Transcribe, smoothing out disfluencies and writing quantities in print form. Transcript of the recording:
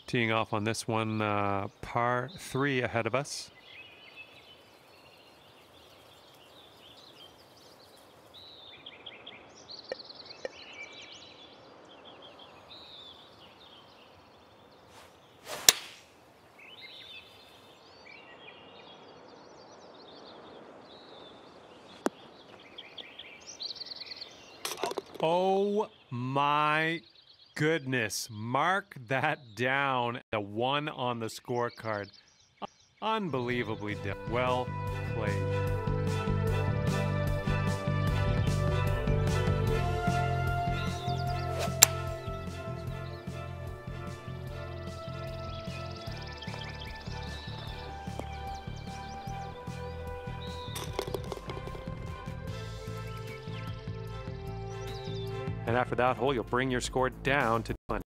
Teeing off on this one, par 3 ahead of us. Oh my goodness, mark that down. The 1 on the scorecard. Unbelievably well played. And after that hole, you'll bring your score down to 1.